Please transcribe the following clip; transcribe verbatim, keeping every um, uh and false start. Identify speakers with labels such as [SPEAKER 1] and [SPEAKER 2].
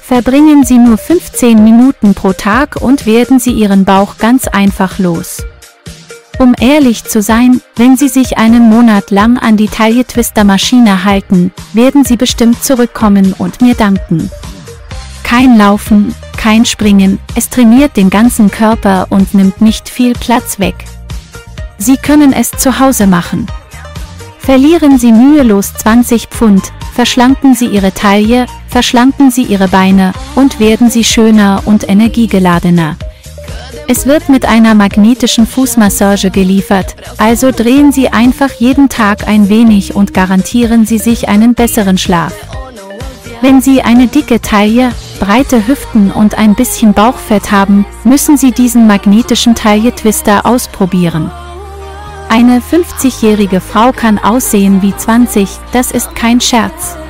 [SPEAKER 1] Verbringen Sie nur fünfzehn Minuten pro Tag und werden Sie Ihren Bauch ganz einfach los. Um ehrlich zu sein, wenn Sie sich einen Monat lang an die Taille-Twister-Maschine halten, werden Sie bestimmt zurückkommen und mir danken. Kein Laufen, kein Springen, es trainiert den ganzen Körper und nimmt nicht viel Platz weg. Sie können es zu Hause machen. Verlieren Sie mühelos zwanzig Pfund, verschlanken Sie Ihre Taille, verschlanken Sie Ihre Beine und werden Sie schöner und energiegeladener. Es wird mit einer magnetischen Fußmassage geliefert, also drehen Sie einfach jeden Tag ein wenig und garantieren Sie sich einen besseren Schlaf. Wenn Sie eine dicke Taille, breite Hüften und ein bisschen Bauchfett haben, müssen Sie diesen magnetischen Taille-Twister ausprobieren. Eine fünfzigjährige Frau kann aussehen wie zwanzig, das ist kein Scherz.